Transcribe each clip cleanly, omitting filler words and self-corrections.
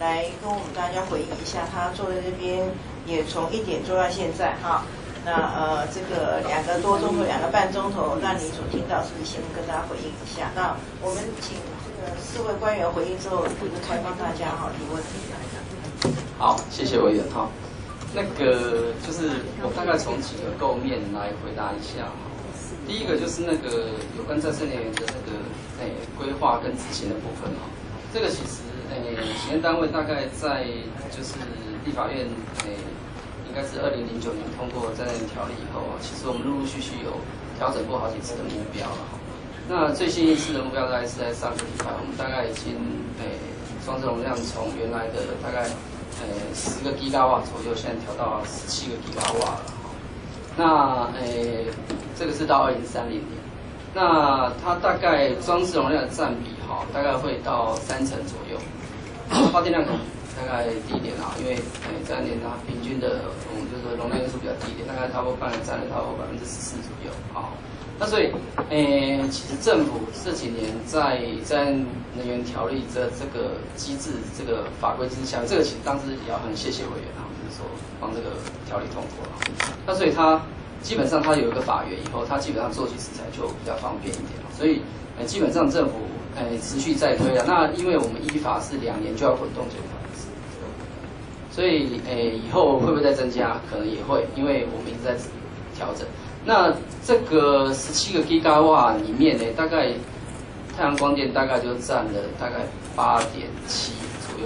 来跟我们大家回应一下，他坐在这边也从1点做到现在哈。那这个2个多钟头、2个半钟头，那你所听到是不是先跟大家回应一下？那我们请这个4位官员回应之后，开放大家哈提问题。 好，谢谢委员哈。那个就是我大概从几个构面来回答一下哈。第一个就是那个有关再生能源的那个规划跟执行的部分哈。这个其实行政单位大概在就是立法院应该是2009年通过再生能源条例以后啊，其实我们陆陆续续有调整过好几次的目标了哈。那最新一次的目标大概是在上个礼拜，我们大概已经装置容量从原来的大概10个 GW 左右，现在调到17个 GW 了哈。那这个是到2030年，那它大概装置容量的占比哈，大概会到30%左右。发电量可能大概低一点啊，因为这2年它平均的我们就是容量因素比较低一点，大概差不多占了差不多14%左右啊。那所以其实政府这几年在再生能源条例这个机制这个法规之下，这个其实当时也要很谢谢委员啊，就是说帮这个条例通过了。那所以它基本上它有一个法源以后，它基本上做起食材就比较方便一点，所以基本上政府持续在推了。那因为我们依法是2年就要滚动检讨一次，所以以后会不会再增加？可能也会，因为我们一直在调整。那这个17个 GW 里面呢，大概太阳光电大概就占了大概8.7左右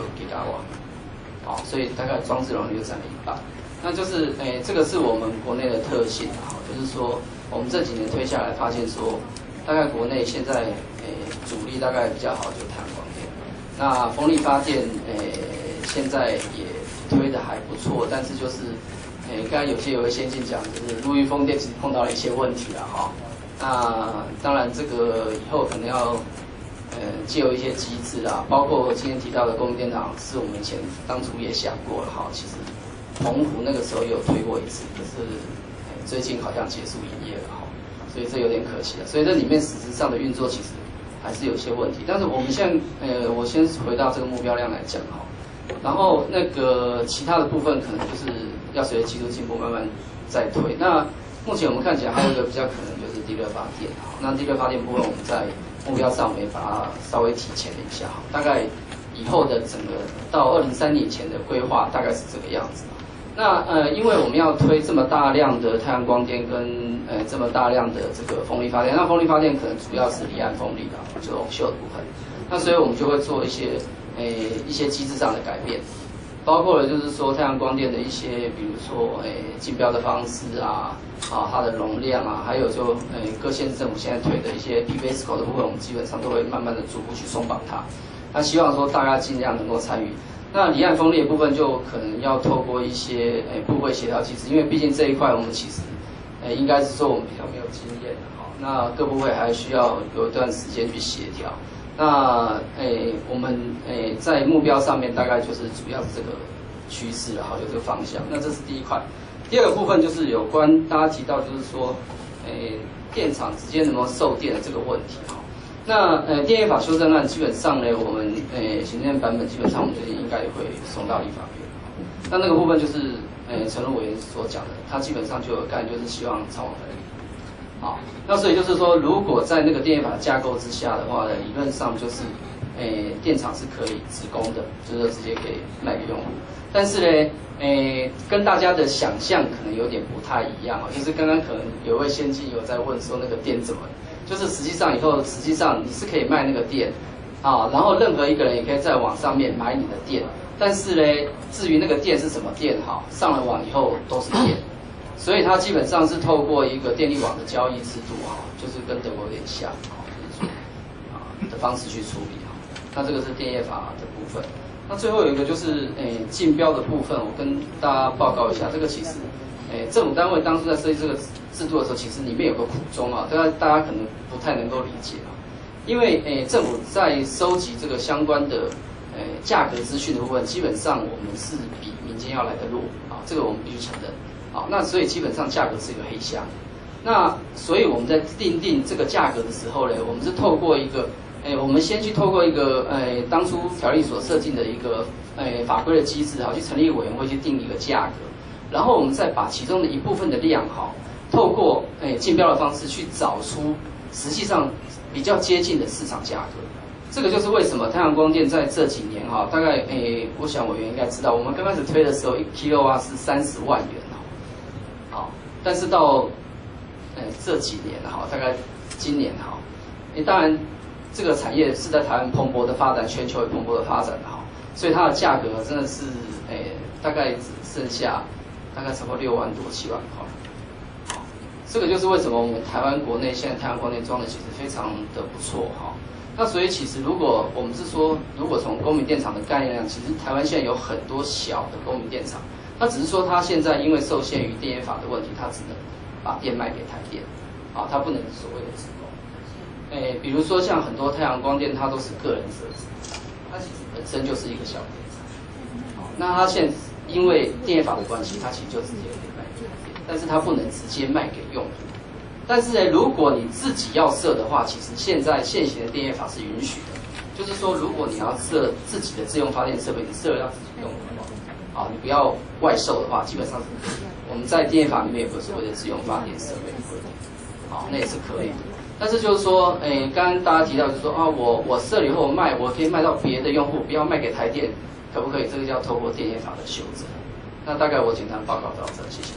GW， 好，所以大概装置容量就占了1半。那就是这个是我们国内的特性啊，就是说我们这几年推下来发现说，大概国内现在主力大概比较好就是太阳光电，那风力发电现在也推的还不错，但是就是刚才有位先进讲，就是陆域风电其实碰到了一些问题了哈。那当然这个以后可能要借由一些机制啦，包括今天提到的供应电厂，是我们以前当初也想过了哈。其实澎湖那个时候也有推过一次，可是最近好像结束营业了哈，所以这有点可惜了。所以这里面实质上的运作其实还是有些问题。但是我们现在我先回到这个目标量来讲哈，然后那个其他的部分可能就是要随着技术进步慢慢再推。那目前我们看起来还有一个比较可能就是地热发电，那地热发电部分我们在目标上我们也把它稍微提前了一下，大概以后的整个到2030年前的规划大概是这个样子。那因为我们要推这么大量的太阳光电跟这么大量的这个风力发电，那风力发电可能主要是离岸风力的，就是offshore的部分。那所以我们就会做一些机制上的改变，包括了就是说太阳光电的一些，比如说竞标的方式啊，它的容量啊，还有就各县市政府现在推的一些 PPSCO 的部分，我们基本上都会慢慢的逐步去松绑它。那希望说大家尽量能够参与。那离岸风力的部分就可能要透过一些部会协调机制，因为毕竟这一块我们其实应该是说我们比较没有经验的哈，那各部会还需要有一段时间去协调。那我们在目标上面大概就是主要是这个趋势了，好，就这个方向。那这是第一块。第二个部分就是有关大家提到就是说，电厂之间能不能售电的这个问题哈。那电业法修正案基本上呢，我们行政版本基本上我们最近应该也会送到立法院。那个部分就是陈如委员所讲的，他基本上就有概念，就是希望超往分离。好，那所以就是说，如果在那个电业法架构之下的话呢，理论上就是电厂是可以直供的，就是直接可以卖给用户。但是呢，跟大家的想象可能有点不太一样啊，就是刚刚可能有位先进有在问说那个电怎么。就是实际上你是可以卖那个电，啊，然后任何一个人也可以在网上面买你的电，但是呢，至于那个电是什么电，哈，上了网以后都是电，所以它基本上是透过一个电力网的交易制度，哈，就是跟德国有点像，的方式去处理，哈。那这个是电业法的部分。那最后有一个就是竞标的部分，我跟大家报告一下，这个其实。政府单位当初在设计这个制度的时候，其实里面有个苦衷啊，大家可能不太能够理解啊，因为政府在收集这个相关的价格资讯的部分，基本上我们是比民间要来的弱啊，这个我们必须承认啊。那所以基本上价格是一个黑箱，那所以我们在定这个价格的时候呢，我们是透过一个我们先去透过一个当初条例所设定的一个法规的机制，去成立委员会去定一个价格，然后我们再把其中的一部分的量透过竞标的方式去找出实际上比较接近的市场价格。这个就是为什么太阳光电在这几年大概我想委员应该知道，我们刚开始推的时候1 kW 是30万元但是到这几年大概今年当然这个产业是在台湾蓬勃的发展，全球也蓬勃的发展所以它的价格真的是大概只剩下大概差不多6万多7万块。这个就是为什么我们台湾国内现在太阳光电装的其实非常的不错那所以其实如果我们是说，如果从公民电厂的概念量，其实台湾现在有很多小的公民电厂，它只是说它现在因为受限于电业法的问题，它只能把电卖给台电它不能所谓的自供。比如说像很多太阳光电，它都是个人设置，它其实本身就是一个小电厂那它现在因为电业法的关系，它其实就直接可以卖给台电，但是它不能直接卖给用户。但是呢，如果你自己要设的话，其实现在现行的电业法是允许的，就是说，如果你要设自己的自用发电设备，你设了要自己用的话，你不要外售的话，基本上是可以的。我们在电业法里面有个所谓的自用发电设备，那也是可以的。但是就是说，刚刚大家提到就是说我设了以后卖，我可以卖到别的用户，不要卖给台电，可不可以？这个叫透过电业法的修正。那大概我简单报告到这，谢谢。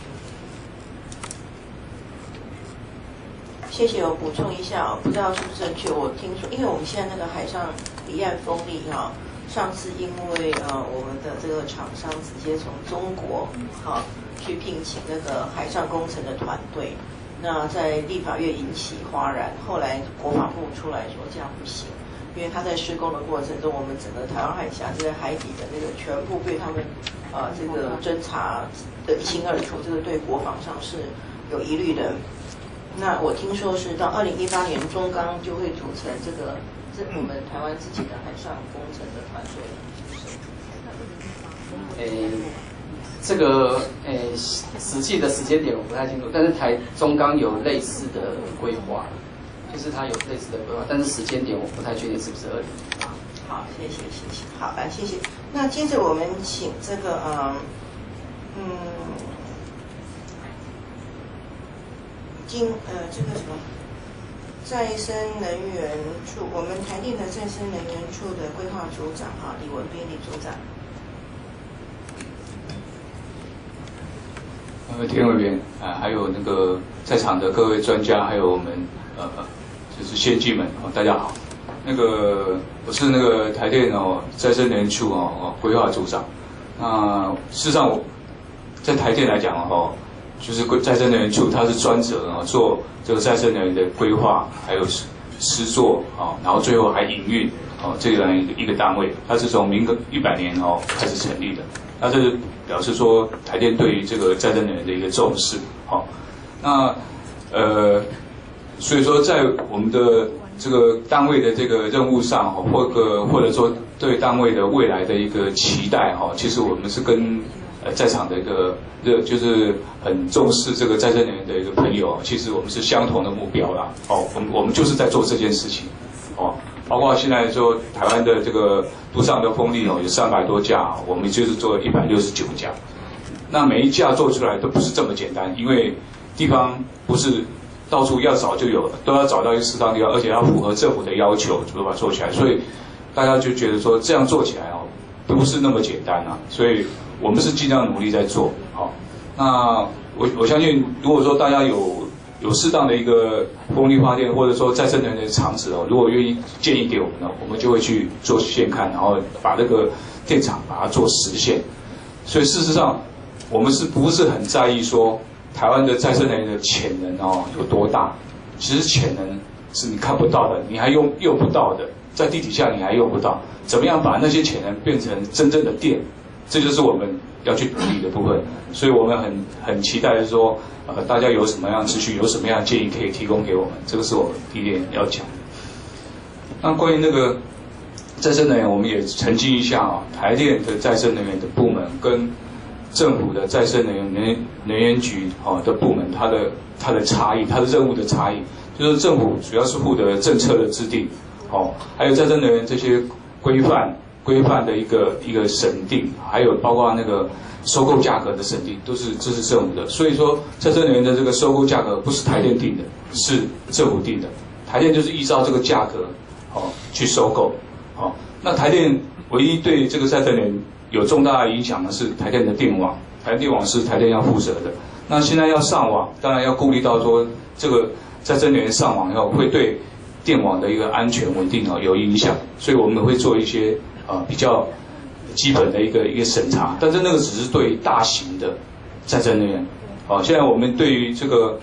谢谢，我补充一下不知道是不是正确。我听说，因为我们现在那个海上离岸风力上次因为我们的这个厂商直接从中国去聘请那个海上工程的团队，那在立法院引起哗然，后来国防部出来说这样不行，因为他在施工的过程中，我们整个台湾海峡这个海底的那个全部被他们这个侦查的一清二楚，这个对国防上是有疑虑的。那我听说是到2018年中钢就会组成这我们台湾自己的海上工程的团队。 这个实际的时间点我不太清楚，但是中钢有类似的规划，就是它有类似的规划，但是时间点我不太确定是不是2018。 好，谢谢。好，来谢谢。那接着我们请这个这个什么再生能源处，我们台电的再生能源处的规划组长李文彬李组长。 田委员还有那个在场的各位专家，还有我们就是先进们大家好。我是那个台电再生能源处规划组长。事实上我在台电来讲就是再生能源处，它是专责做这个再生能源的规划，还有施作然后最后还营运这样一个单位，它是从民国100年开始成立的。那这表示说台电对于这个再生能源的一个重视所以说在我们的这个单位的这个任务上或者说对单位的未来的一个期待其实我们是跟在场的一个就是很重视这个再生能源的一个朋友，其实我们是相同的目标啦。我们就是在做这件事情。包括现在说台湾的这个陆上的风力有300多架，我们就是做169架。那每一架做出来都不是这么简单，因为地方不是到处要找就有，都要找到一个适当地方，而且要符合政府的要求，就把它做起来。所以大家就觉得说这样做起来不是那么简单所以我们是尽量努力在做。那我相信，如果说大家有适当的一个风力发电，或者说再生能源的厂址如果愿意建议给我们我们就会去做现看，然后把这个电厂把它做实现。所以事实上，我们是不是很在意说台湾的再生能源的潜能有多大？其实潜能是你看不到的，你还用不到的，在地底下你还用不到。怎么样把那些潜能变成真正的电？这就是我们要去努力的部分。所以我们很期待说，大家有什么样资讯，有什么样的建议可以提供给我们，这个是我们第一点要讲的。那关于那个再生能源，我们也澄清一下台电的再生能源的部门跟政府的再生能源局的部门，它的差异，它的任务的差异，就是政府主要是负责政策的制定， 还有再生能源这些规范的一个审定，还有包括那个收购价格的审定，这是政府的。所以说，再生能源的这个收购价格不是台电定的，是政府定的。台电就是依照这个价格去收购。那台电唯一对这个再生能源有重大的影响的是台电的电网，台电网是台电要负责的。那现在要上网，当然要顾虑到说这个再生能源上网以后会对电网的一个安全稳定有影响，所以我们会做一些比较基本的一个审查，但是那个只是对大型的再生能源。现在我们对于这个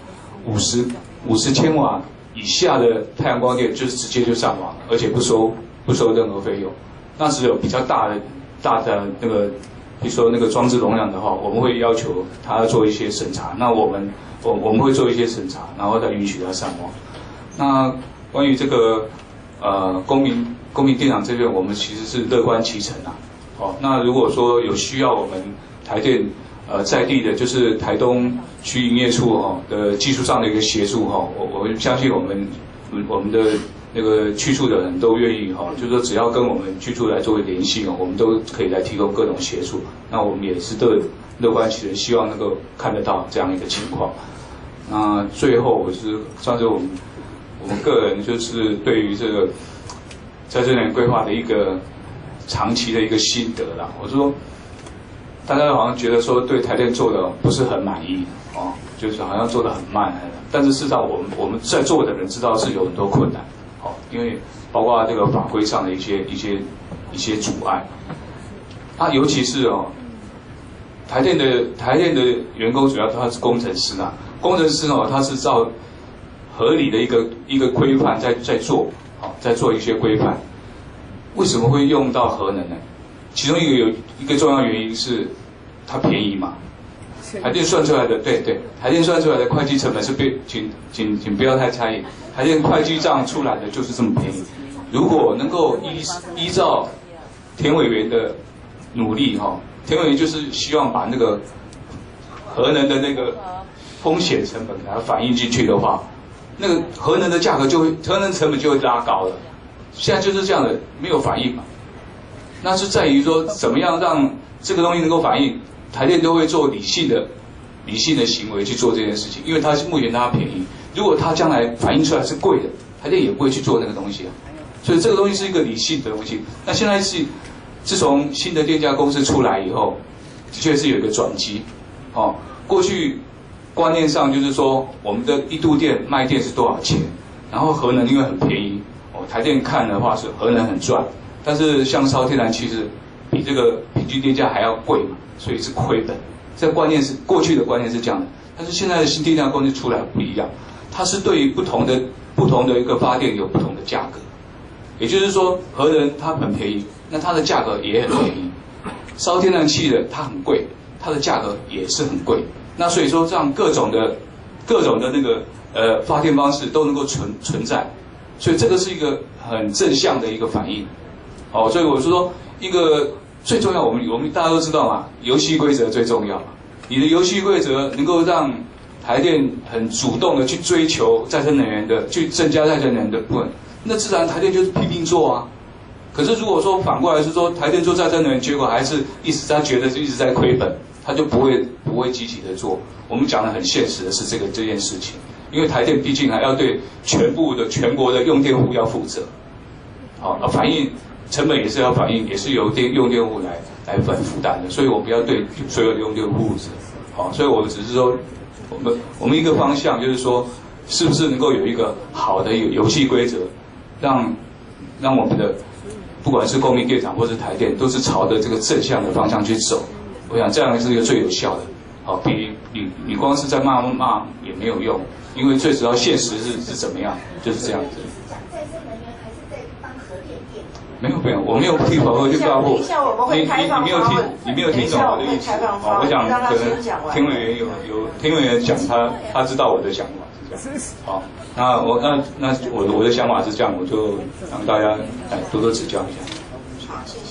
50千瓦以下的太阳光电，就是直接就上网，而且不收任何费用。那只有比较大的那个，比如说那个装置容量的话，我们会要求他做一些审查。那我们会做一些审查，然后再允许他上网。那关于这个公民电厂这边，我们其实是乐观其成啊。那如果说有需要我们台电在地的，就是台东区营业处的技术上的一个协助我们相信我们的那个区处的人都愿意就是说只要跟我们区处来作为联系我们都可以来提供各种协助。那我们也是乐观其成，希望能够看得到这样一个情况。那最后我是算是我们个人就是对于这个再生能源规划的一个长期的一个心得啦。我说大家好像觉得说对台电做的不是很满意就是好像做得很慢，但是事实上我们在座的人知道是有很多困难因为包括这个法规上的一些阻碍尤其是台电的员工主要他是工程师工程师他是照合理的一个规范在做一些规范。为什么会用到核能呢？其中有一个重要原因是它便宜嘛。台电算出来的，对，台电算出来的会计成本是请不要太猜疑，台电会计账出来的就是这么便宜。如果能够依照田委员的努力田委员就是希望把那个核能的那个风险成本给它反映进去的话，那个核能的价格核能成本就会拉高了。现在就是这样的，没有反应嘛。那是在于说怎么样让这个东西能够反应，台电都会做理性的行为去做这件事情，因为它目前它便宜。如果它将来反映出来是贵的，台电也不会去做那个东西所以这个东西是一个理性的东西。那现在是自从新的电价公式出来以后，的确是有一个转机过去观念上就是说我们的1度电卖电是多少钱，然后核能因为很便宜台电看的话是核能很赚，但是像烧天然气是比这个平均电价还要贵嘛，所以是亏本。这观念是过去的观念是这样的，但是现在的新电价公司出来不一样，它是对于不同的一个发电有不同的价格。也就是说，核能它很便宜，那它的价格也很便宜；烧天然气的它很贵，它的价格也是很贵。那所以说，这样各种的那个发电方式都能够存在。所以这个是一个很正向的一个反应，所以我是说一个最重要，我们大家都知道嘛，游戏规则最重要。你的游戏规则能够让台电很主动的去追求再生能源的，去增加再生能源的部分，那自然台电就是拼命做啊。可是如果说反过来是说台电做再生能源，结果还是他觉得一直在亏本，他就不会积极的做。我们讲的很现实的是这件事情。因为台电毕竟还要对全国的用电户要负责，反映成本也是要反映，也是由用电户来负担的，所以我们要对所有的用电户负责。所以我只是说，我们一个方向就是说，是不是能够有一个好的游戏规则，让我们的不管是公民电厂或是台电，都是朝着这个正向的方向去走。我想这样是一个最有效的。比你光是在骂也没有用。因为最主要现实是怎么样，就是这样子。 讲再生能源还是在帮核电电？ 没有，我没有替核去告过。 等一下我们会开放发问。 你没有听懂我的意思。我想可能田委员有田委员讲他知道我的想法是这样。好，那我的想法是这样，我就让大家多多指教一下。 好，谢谢。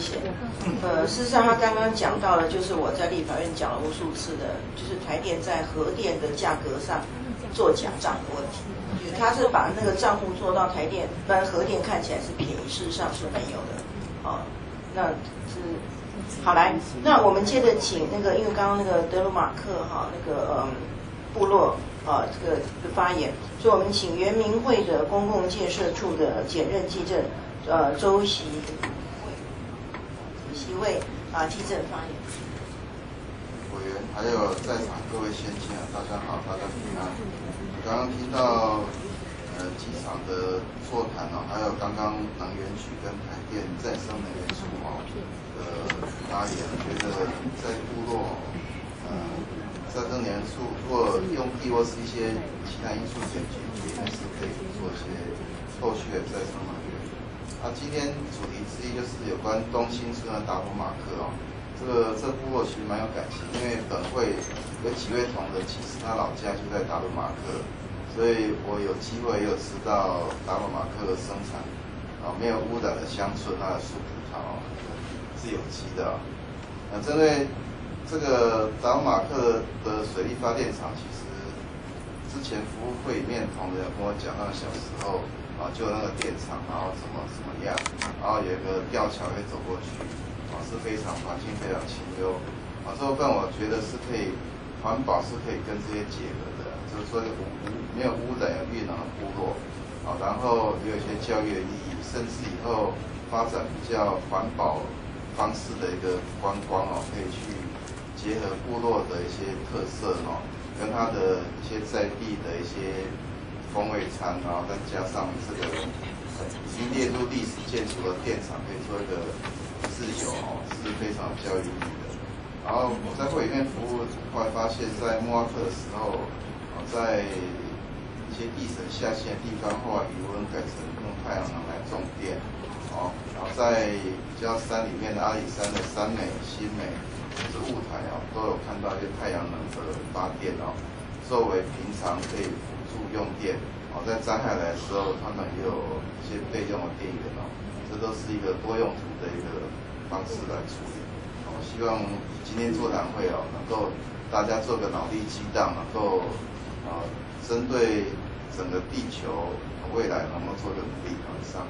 谢。事实上他刚刚讲到的，就是我在立法院讲了无数次的，就是台电在核电的价格上做假账的问题。他是把那个账户做到台电，不然核电看起来是便宜，事实上是没有的。那是好来，那我们接着请那个，因为刚刚那个德鲁马克部落这个发言，所以我们请原民会的公共建设处的检任技正周习卫技正发言。 委员还有在场各位先进大家好，大家平安。刚刚听到几场的座谈还有刚刚能源局跟台电再生能源署的发言，觉得在部落再生能源处如果用地或是一些其他因素解决，应该是可以做一些后续的再生能源。今天主题之一就是有关东兴村的达鲁马克这部落其实蛮有感情，因为本会有几位同仁，其实他老家就在达鲁马克。所以我有机会也有吃到达鲁马克的生产没有污染的乡村，它的树葡萄是有机的。针对这个达鲁马克的水力发电厂，其实之前服务会里面同仁跟我讲，那小时候就那个电厂，然后怎么样，然后有一个吊桥会走过去，是非常环境非常清幽。这部分我觉得是可以环保，是可以跟这些结合的，就是说没有污染、有绿能的部落，然后也有一些教育的意义，甚至以后发展比较环保方式的一个观光可以去结合部落的一些特色跟它的一些在地的一些风味餐，然后再加上这个已经列入历史建筑的电厂，可以做一个自由是非常有教育意义的。然后我在会里面服务，后来发现，在莫瓦克的时候，在一些地层下陷的地方，后来余温改成用太阳能来种电，然后在比较山里面的阿里山的山美、新美，就是雾台都有看到一些太阳能的发电作为平常可以辅助用电，在灾害来的时候，他们也有一些备用的电源这都是一个多用途的一个方式来处理。希望今天座谈会能够大家做个脑力激荡，能够针对整个地球未来能够做个努力上。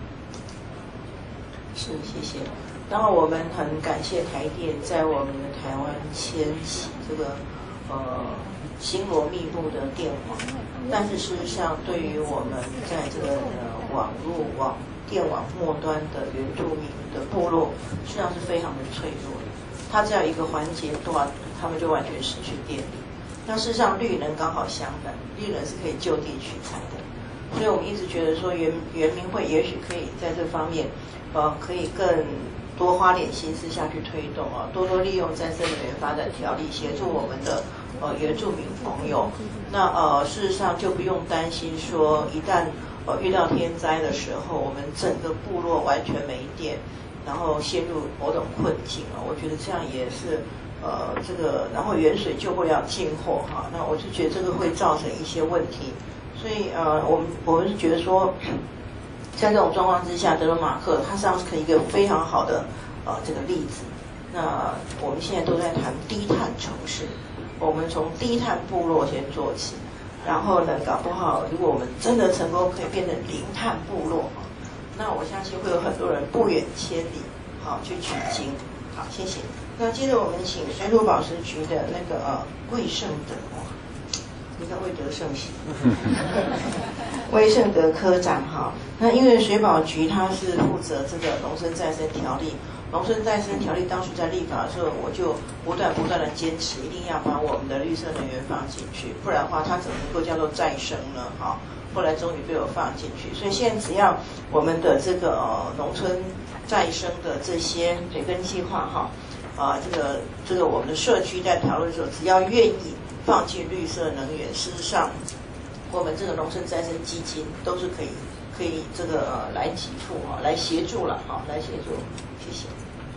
是，谢谢。然后我们很感谢台电在我们的台湾牵起这个星罗密布的电网，但是事实上对于我们在这个电网末端的原住民的部落，实际上是非常的脆弱的。它只要一个环节断，他们就完全失去电力。那事实上绿能刚好相反，绿能是可以就地取材的。所以我们一直觉得说原民会也许可以在这方面，可以更多花点心思下去推动多多利用再生能源发展条例，协助我们的原住民朋友。那事实上就不用担心说一旦遇到天灾的时候，我们整个部落完全没电，然后陷入某种困境我觉得这样也是这个，然后远水救不了近火那我就觉得这个会造成一些问题。所以我们是觉得说，在这种状况之下，德鲁马克它实际上是一个非常好的这个例子。那我们现在都在谈低碳城市，我们从低碳部落先做起。然后呢，搞不好如果我们真的成功可以变成零碳部落那我相信会有很多人不远千里去取经。好，谢谢。那接着我们请水土保持局的那个魏胜德你看魏德胜喜魏胜德科长那因为水保局它是负责这个农村再生条例，农村再生条例当初在立法的时候，我就不断的坚持，一定要把我们的绿色能源放进去，不然的话它怎么能够叫做再生呢？后来终于被我放进去，所以现在只要我们的这个农村再生的这些水耕计划这个我们的社区在讨论的时候，只要愿意放进绿色能源，事实上我们这个农村再生基金都是可以这个来给付来协助了来协助，谢谢。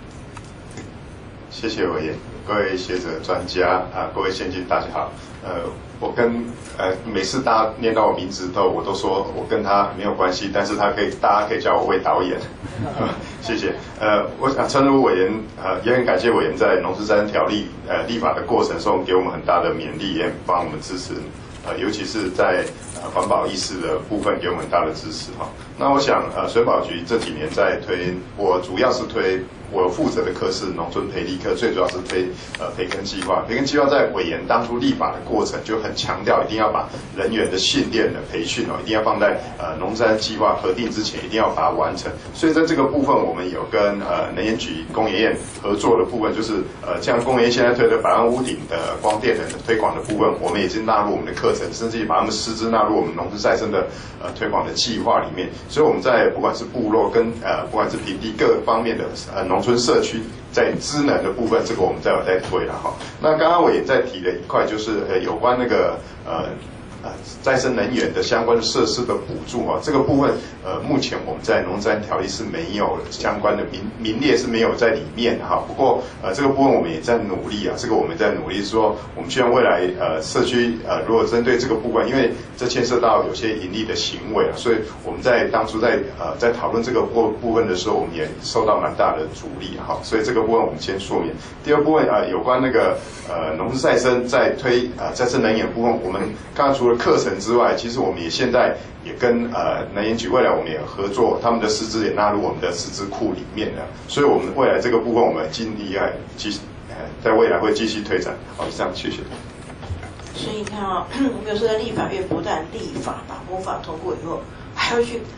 谢谢委员，各位学者、专家各位先进，大家好。我跟每次大家念到我名字后，我都说我跟他没有关系，但是大家可以叫我魏导演。 谢谢。我想诚如委员也很感谢委员在农事再生条例立法的过程中给我们很大的勉励，也帮我们支持。尤其是在环保意识的部分，给我们很大的支持哈。那我想水保局这几年在推，我主要是推我负责的课是农村培力课，最主要是推培耕计划。培耕计划在委员当初立法的过程就很强调，一定要把人员的训练的培训一定要放在农山计划核定之前，一定要把它完成。所以在这个部分，我们有跟能源局、工研院合作的部分，就是像工研院现在推的百万屋顶的光电的推广的部分，我们已经纳入我们的课程，甚至于把他们师资纳入我们农事再生的推广的计划里面。所以我们在不管是部落跟不管是平地各方面的农村社区在资能的部分，这个我们有在推了哈。那刚刚我也在提了一块，就是有关那个再生能源的相关的设施的补助啊，这个部分目前我们在农山条例是没有相关的名列是没有在里面的哈。不过这个部分我们也在努力啊，这个我们在努力说，我们希望未来社区如果针对这个部分，因为这牵涉到有些盈利的行为啊，所以我们在当初在讨论这个部分的时候，我们也受到蛮大的阻力哈。所以这个部分我们先说明。第二部分有关那个农事再生在推再生能源部分，我们刚刚除了课程之外，其实我们也现在也跟能源局未来我们也合作，他们的师资也纳入我们的师资库里面了，所以我们未来这个部分我们尽力在未来会继续推展。好，以上谢谢。 所以你看啊，比如说在立法院不但立法把母法通过以后，还要去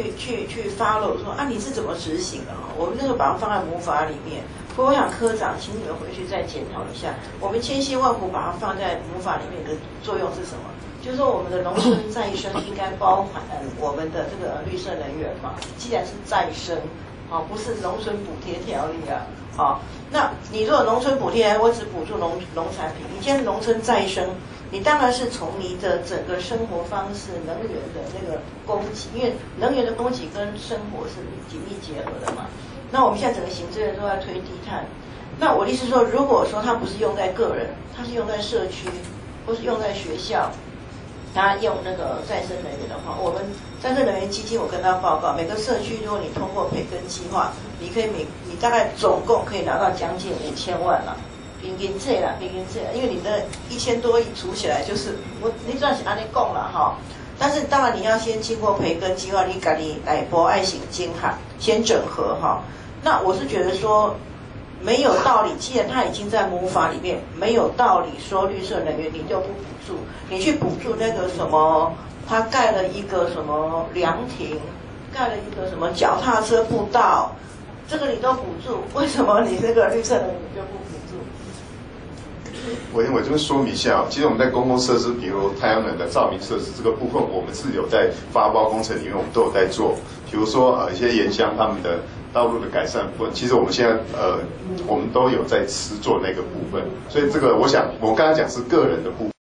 follow 说啊你是怎么执行的啊？我们那个把它放在母法里面。不过我想科长，请你们回去再检讨一下，我们千辛万苦把它放在母法里面的作用是什么？就是说我们的农村再生应该包含我们的这个绿色能源嘛。既然是再生，不是农村补贴条例啊，那你如果农村补贴，我只补助农产品，你今天农村再生，你当然是从你的整个生活方式、能源的那个供给，因为能源的供给跟生活是紧密结合的嘛。那我们现在整个行政院都在推低碳，那我的意思是说，如果说它不是用在个人，它是用在社区，或是用在学校，它用那个再生能源的话，我们再生能源基金我跟他报告，每个社区如果你通过培耕计划，你你大概总共可以拿到将近5000万了。平均这啦，因为你的1000多亿除起来就是你这样是按你讲啦哈。但是当然你要先经过培耕计划，你自己来博爱行经哈，先整合哈。那我是觉得说没有道理，既然它已经在母法里面，没有道理说绿色能源你就不补助，你去补助那个什么，他盖了一个什么凉亭，盖了一个什么脚踏车步道，这个你都补助，为什么你这个绿色能源就不补助？ 我这边说明一下，其实我们在公共设施，比如太阳能的照明设施这个部分，我们是有在发包工程里面，我们都有在做。比如说一些沿乡他们的道路的改善部分，其实我们现在我们都有在做那个部分。所以这个我想我刚才讲是个人的部分。